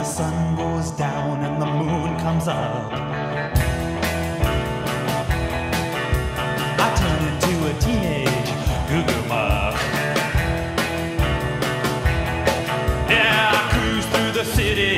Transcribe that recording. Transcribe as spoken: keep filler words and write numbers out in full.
The sun goes down and the moon comes up. I turn into a teenage Google Muff. Yeah, I cruise through the city